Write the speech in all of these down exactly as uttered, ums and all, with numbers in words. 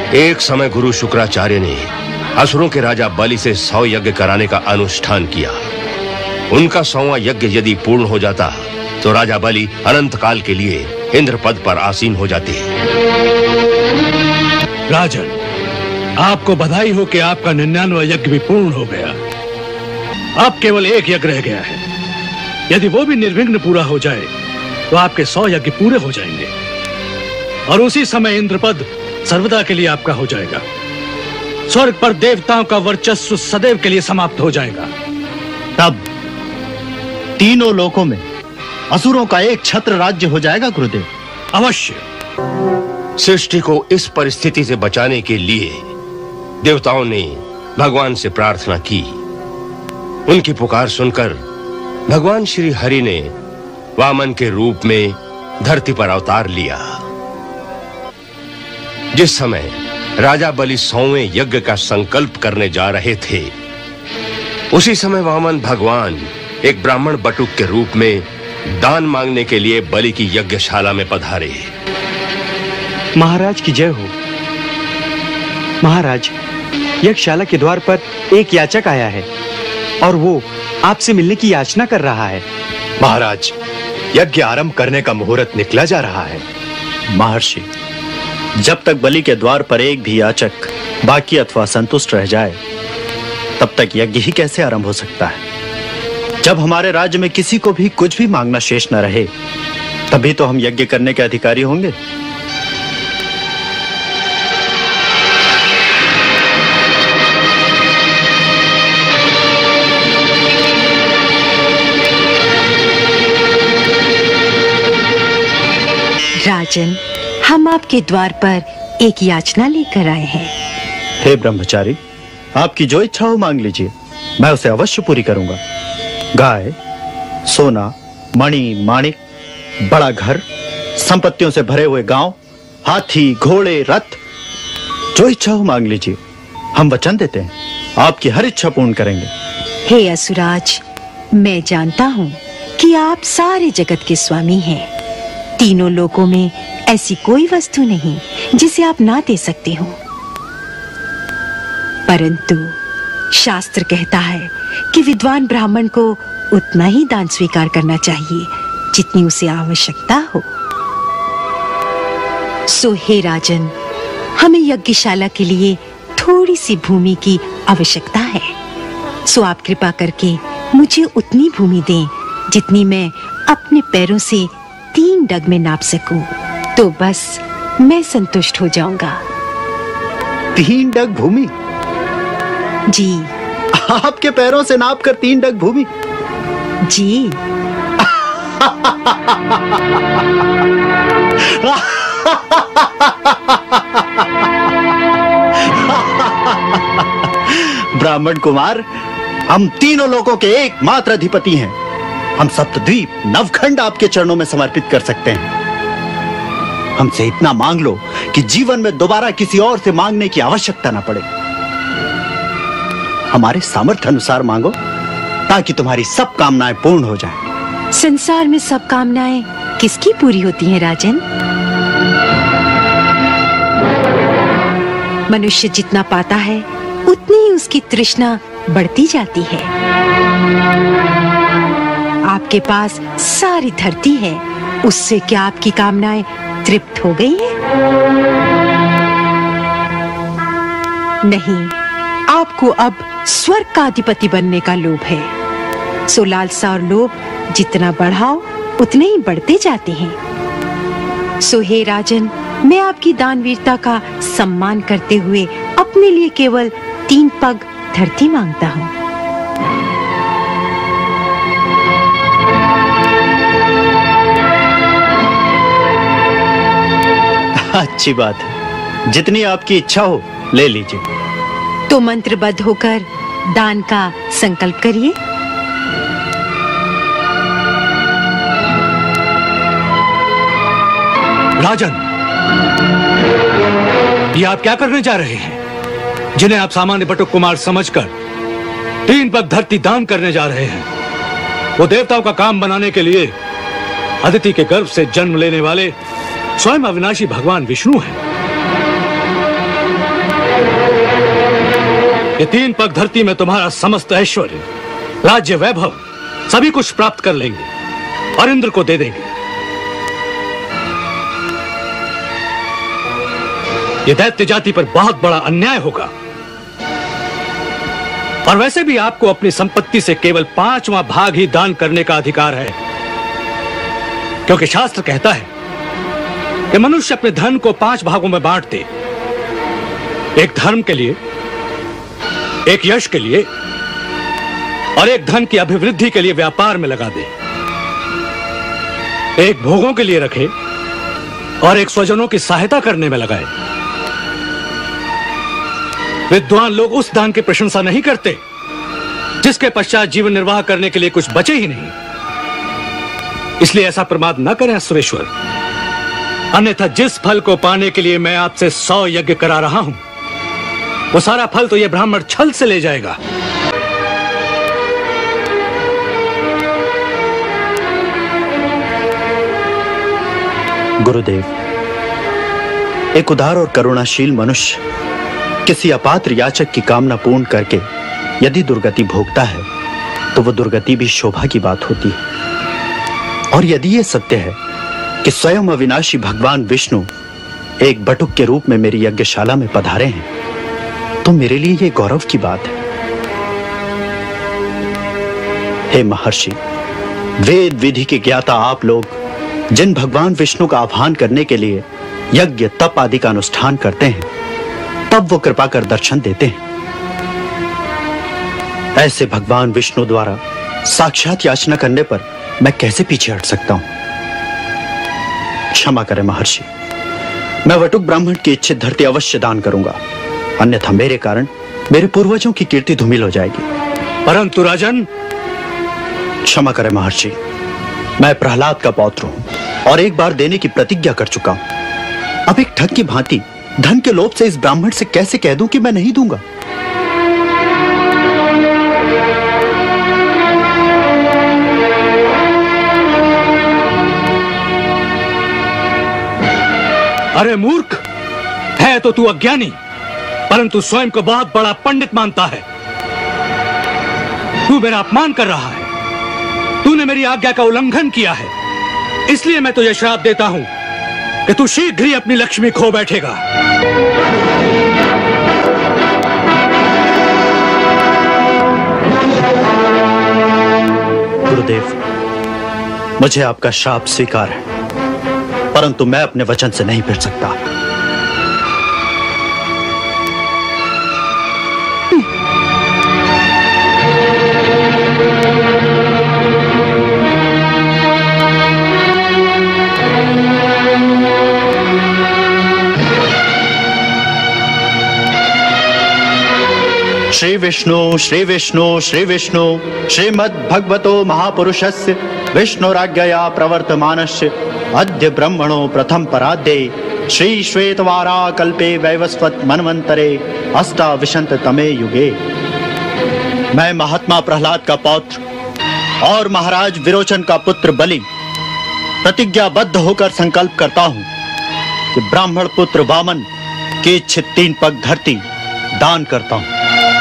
एक समय गुरु शुक्राचार्य ने असुरों के राजा बलि से सौ यज्ञ कराने का अनुष्ठान किया। उनका सौवां यज्ञ यदि पूर्ण हो जाता तो राजा बलि अनंत काल के लिए इंद्र पद पर आसीन हो जाते। राजन, आपको बधाई हो कि आपका निन्यानवा यज्ञ भी पूर्ण हो गया। अब केवल एक यज्ञ रह गया है। यदि वो भी निर्विघ्न पूरा हो जाए तो आपके सौ यज्ञ पूरे हो जाएंगे और उसी समय इंद्रपद सर्वदा के लिए आपका हो जाएगा। स्वर्ग पर देवताओं का वर्चस्व सदैव के लिए समाप्त हो जाएगा। तब तीनों लोकों में असुरों का एक छत्र राज्य हो जाएगा गुरुदेव। अवश्य। सृष्टि को इस परिस्थिति से बचाने के लिए देवताओं ने भगवान से प्रार्थना की। उनकी पुकार सुनकर भगवान श्री हरि ने वामन के रूप में धरती पर अवतार लिया। जिस समय राजा बलि सौवें यज्ञ का संकल्प करने जा रहे थे, उसी समय वामन भगवान एक ब्राह्मण बटुक के रूप में दान मांगने के लिए बलि की यज्ञशाला में पधारे। महाराज की जय हो। महाराज, यज्ञशाला के द्वार पर एक याचक आया है और वो आपसे मिलने की याचना कर रहा है। महाराज, यज्ञ आरंभ करने का मुहूर्त निकला जा रहा है। महर्षि, जब तक बलि के द्वार पर एक भी याचक बाकी अथवा संतुष्ट रह जाए, तब तक यज्ञ ही कैसे आरंभ हो सकता है? जब हमारे राज्य में किसी को भी कुछ भी मांगना शेष न रहे, तभी तो हम यज्ञ करने के अधिकारी होंगे। राजन, हम आपके द्वार पर एक याचना लेकर आए हैं। हे ब्रह्मचारी, आपकी जो इच्छा हो मांग लीजिए, मैं उसे अवश्य पूरी करूंगा। गाय, सोना, मणि, माणिक, बड़ा घर, संपत्तियों से भरे हुए गांव, हाथी, घोड़े, रथ, जो इच्छा हो मांग लीजिए। हम वचन देते हैं, आपकी हर इच्छा पूर्ण करेंगे। हे असुराज, मैं जानता हूँ कि आप सारे जगत के स्वामी हैं। तीनों लोकों में ऐसी कोई वस्तु नहीं जिसे आप ना दे सकते हो। परंतु शास्त्र कहता है कि विद्वान ब्राह्मण को उतना ही दान स्वीकार करना चाहिए जितनी उसे आवश्यकता हो। सो हे राजन, हमें यज्ञशाला के लिए थोड़ी सी भूमि की आवश्यकता है। सो आप कृपा करके मुझे उतनी भूमि दें जितनी मैं अपने पैरों से तीन डग में नाप सकूं, तो बस मैं संतुष्ट हो जाऊंगा। तीन डग भूमि? जी। आपके पैरों से नाप कर तीन डग भूमि? जी। ब्राह्मण कुमार, हम तीनों लोगों के एकमात्र अधिपति हैं। हम सप्तद्वीप नवखंड आपके चरणों में समर्पित कर सकते हैं। हमसे इतना मांग लो कि जीवन में दोबारा किसी और से मांगने की आवश्यकता ना पड़े। हमारे सामर्थ्य अनुसार मांगो ताकि तुम्हारी सब कामनाएं पूर्ण हो जाएं। संसार में सब कामनाएं किसकी पूरी होती हैं राजन? मनुष्य जितना पाता है उतनी ही उसकी तृष्णा बढ़ती जाती है। आपके पास सारी धरती है, उससे क्या आपकी कामनाएं तृप्त हो गई हैं? नहीं, आपको अब स्वर्ग का अधिपति बनने का लोभ है। सो लालसा और लोभ जितना बढ़ाओ उतने ही बढ़ते जाते हैं। सो हे राजन, मैं आपकी दानवीरता का सम्मान करते हुए अपने लिए केवल तीन पग धरती मांगता हूँ। अच्छी बात है, जितनी आपकी इच्छा हो ले लीजिए। तो मंत्रबद्ध होकर दान का संकल्प करिए। राजन, ये आप क्या करने जा रहे हैं? जिन्हें आप सामान्य बटुक कुमार समझकर तीन पग धरती दान करने जा रहे हैं, वो देवताओं का काम बनाने के लिए अदिति के गर्भ से जन्म लेने वाले स्वयं अविनाशी भगवान विष्णु हैं। ये तीन पग धरती में तुम्हारा समस्त ऐश्वर्य, राज्य, वैभव सभी कुछ प्राप्त कर लेंगे और इंद्र को दे देंगे। ये दैत्य जाति पर बहुत बड़ा अन्याय होगा। और वैसे भी आपको अपनी संपत्ति से केवल पांचवां भाग ही दान करने का अधिकार है, क्योंकि शास्त्र कहता है कि मनुष्य अपने धन को पांच भागों में बांट दे। एक धर्म के लिए, एक यश के लिए और एक धन की अभिवृद्धि के लिए व्यापार में लगा दे। एक भोगों के लिए रखे और एक स्वजनों की सहायता करने में लगाए। विद्वान लोग उस दान की प्रशंसा नहीं करते जिसके पश्चात जीवन निर्वाह करने के लिए कुछ बचे ही नहीं। इसलिए ऐसा प्रमाद न करें सुरेश्वर, अन्यथा जिस फल को पाने के लिए मैं आपसे सौ यज्ञ करा रहा हूं, वो सारा फल तो ये ब्राह्मण छल से ले जाएगा। गुरुदेव, एक उदार और करुणाशील मनुष्य किसी अपात्र याचक की कामना पूर्ण करके यदि दुर्गति भोगता है तो वह दुर्गति भी शोभा की बात होती है। और यदि यह सत्य है कि स्वयं अविनाशी भगवान विष्णु एक बटुक के रूप में मेरी यज्ञशाला में पधारे हैं, तो मेरे लिए यह गौरव की बात है। हे महर्षि, वेद विधि के ज्ञाता आप लोग जिन भगवान विष्णु का आह्वान करने के लिए यज्ञ तप आदि का अनुष्ठान करते हैं, तब वो कृपा कर दर्शन देते हैं। ऐसे भगवान विष्णु द्वारा साक्षात याचना करने पर मैं कैसे पीछे हट सकता हूं? क्षमा करें महर्षि, मैं वटुक ब्राह्मण की इच्छित धरती अवश्य दान करूंगा, अन्यथा मेरे कारण मेरे पूर्वजों की कीर्ति धूमिल हो जाएगी। परंतु राजन, क्षमा करें महर्षि, मैं प्रहलाद का पौत्र हूं और एक बार देने की प्रतिज्ञा कर चुका हूं। अब एक ठग की भांति धन के लोभ से इस ब्राह्मण से कैसे कह दूं कि मैं नहीं दूंगा? अरे मूर्ख, है तो तू अज्ञानी, परंतु स्वयं को बहुत बड़ा पंडित मानता है। तू मेरा अपमान कर रहा है। तूने मेरी आज्ञा का उल्लंघन किया है, इसलिए मैं तुझे श्राप देता हूं कि तू शीघ्र ही अपनी लक्ष्मी खो बैठेगा। गुरुदेव, मुझे आपका श्राप स्वीकार है, परंतु मैं अपने वचन से नहीं फिर सकता। श्री विष्णु श्री विष्णु श्री विष्णु श्रीमद् भगवतो महापुरुषस्य विष्णुराज्ञया प्रवर्तमानस्य अद्य ब्रह्मणो प्रथम पराध्ये श्री श्वेतवारा कल्पे वैवस्वत मनवंतरे अष्टाविंशत तमे युगे। मैं महात्मा प्रहलाद का पौत्र और महाराज विरोचन का पुत्र बलि प्रतिज्ञाबद्ध होकर संकल्प करता हूं कि ब्राह्मण पुत्र वामन की इच्छित तीन पग धरती दान करता हूं।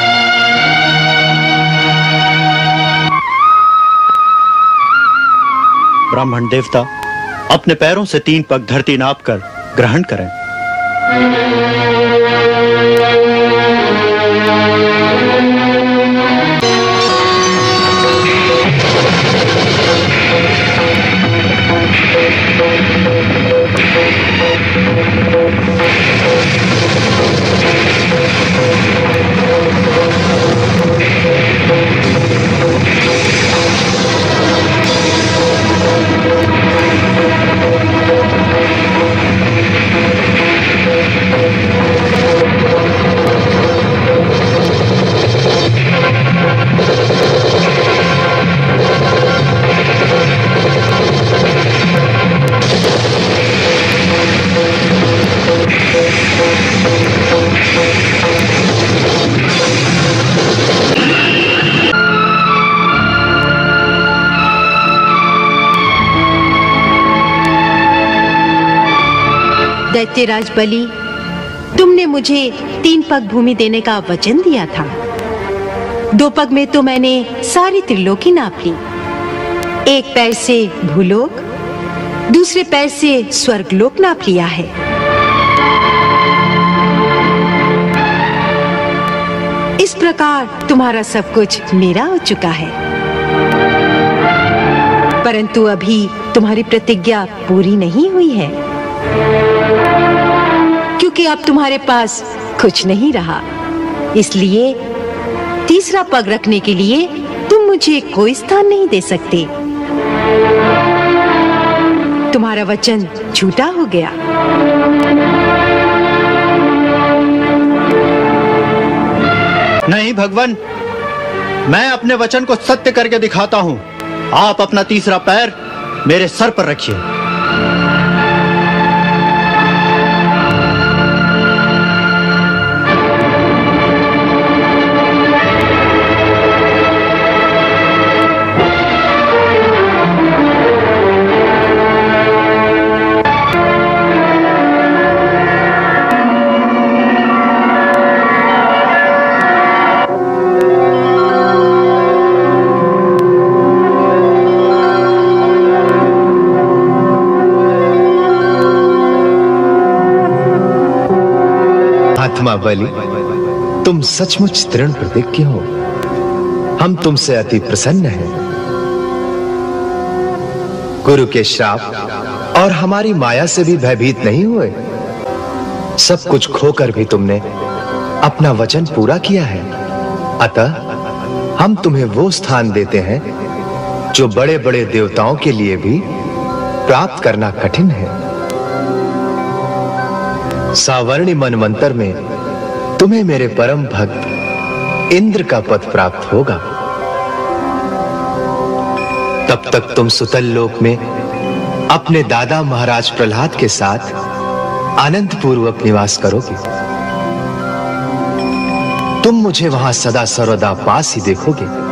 ब्राह्मण देवता अपने पैरों से तीन पग धरती नापकर ग्रहण करें। दैत्यराज बलि, तुमने मुझे तीन पग भूमि देने का वचन दिया था। दो पग में तो मैंने सारी त्रिलोकी नाप ली। एक पैर से भूलोक, दूसरे पैर से स्वर्गलोक नाप लिया है। इस प्रकार तुम्हारा सब कुछ मेरा हो चुका है, परंतु अभी तुम्हारी प्रतिज्ञा पूरी नहीं हुई है, क्योंकि अब तुम्हारे पास कुछ नहीं रहा। इसलिए तीसरा पग रखने के लिए तुम मुझे कोई स्थान नहीं दे सकते। तुम्हारा वचन झूठा हो गया। नहीं भगवान, मैं अपने वचन को सत्य करके दिखाता हूं। आप अपना तीसरा पैर मेरे सर पर रखिए। बलि, तुम सचमुच दृढ़ प्रतिज्ञ हो। हम तुमसे अति प्रसन्न हैं। गुरु के श्राप और हमारी माया से भी भयभीत नहीं हुए। सब कुछ खोकर भी तुमने अपना वचन पूरा किया है। अतः हम तुम्हें वो स्थान देते हैं जो बड़े बड़े देवताओं के लिए भी प्राप्त करना कठिन है। सावर्णी मनवंतर में तुम्हें मेरे परम भक्त इंद्र का पद प्राप्त होगा। तब तक तुम सुतल लोक में अपने दादा महाराज प्रहलाद के साथ आनंद पूर्वक निवास करोगे। तुम मुझे वहां सदा सर्वदा पास ही देखोगे।